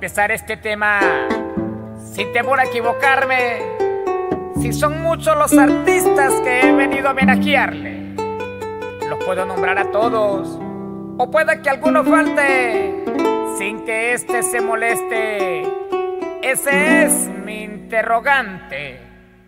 empezar este tema, sin temor a equivocarme, si son muchos los artistas que he venido a homenajearle, los puedo nombrar a todos, o pueda que alguno falte, sin que éste se moleste. Ese es mi interrogante.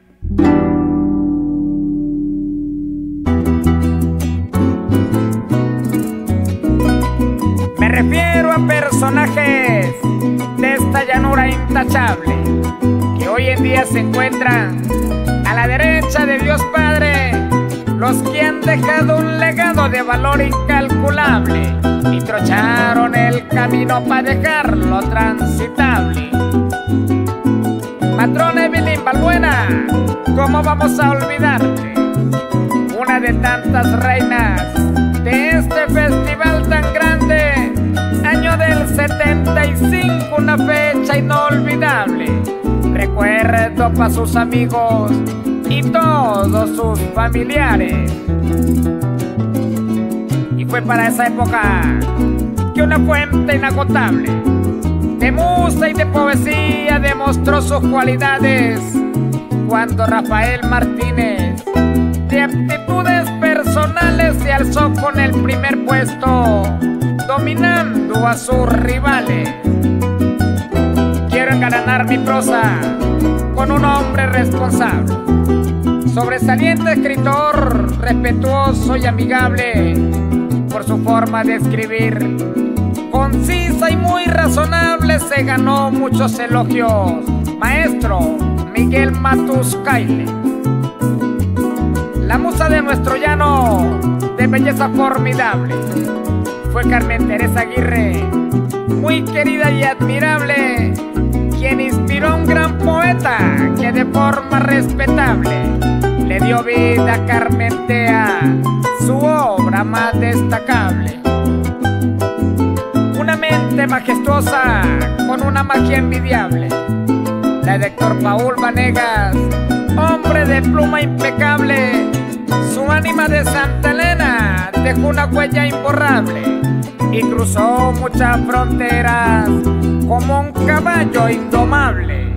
Me refiero a personajes de esta llanura intachable, que hoy en día se encuentran a la derecha de Dios Padre, los que han dejado un legado de valor incalculable y trocharon el camino para dejarlo transitable. Matrona Evelyn Balbuena, ¿cómo vamos a olvidarte? Una de tantas reinas de este festival tan grande, año del 75, una fecha inolvidable, recuerdo para sus amigos y todos sus familiares. Y fue para esa época que una fuente inagotable de musa y de poesía demostró sus cualidades, cuando Rafael Martínez, de aptitudes personales, se alzó con el primer puesto, dominando a sus rivales. Quiero engalanar mi prosa con un hombre responsable, sobresaliente escritor, respetuoso y amigable por su forma de escribir, concisa y muy razonable. Se ganó muchos elogios, maestro Miguel Matus Caile, la musa de nuestro llano, de belleza formidable. Fue Carmen Teresa Aguirre, muy querida y admirable, quien inspiró a un gran poeta que de forma respetable le dio vida a Carmentea, su obra más destacable. Una mente majestuosa con una magia envidiable, la de Héctor Paul Vanegas, hombre de pluma impecable. Su ánima de Santa Elena dejó una huella imborrable y cruzó muchas fronteras como un caballo indomable.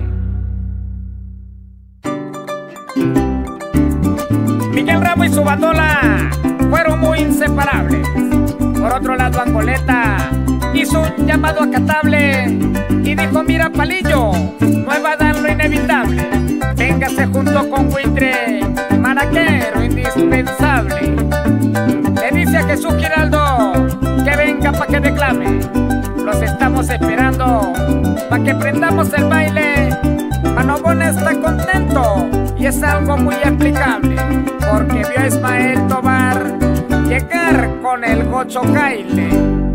Miguel Ramo y su bandola fueron muy inseparables. Por otro lado, Angoleta hizo un llamado acatable y dijo: mira, Palillo, no va a dar lo inevitable, véngase junto con Buitre, maraquero indispensable. Le dice a Jesús Giraldo que venga pa' que declame, los estamos esperando pa' que prendamos el baile. Manobona está contento y es algo muy explicable, porque vio a Ismael Tobar llegar con el Gocho Caile.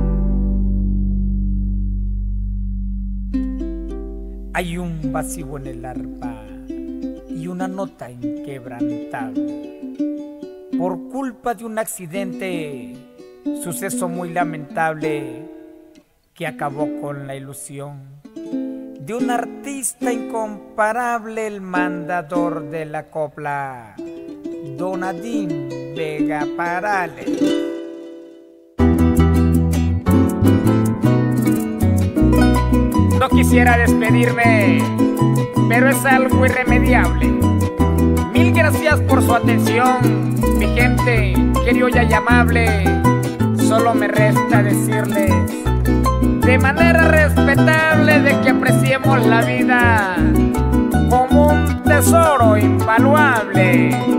Hay un vacío en el arpa y una nota inquebrantable, por culpa de un accidente, suceso muy lamentable que acabó con la ilusión de un artista incomparable, el mandador de la copla, Don Adín Vega Parales. No quisiera despedirme, pero es algo irremediable. Mil gracias por su atención, mi gente criolla y amable. Solo me resta decirles de manera respetable de que apreciemos la vida como un tesoro invaluable.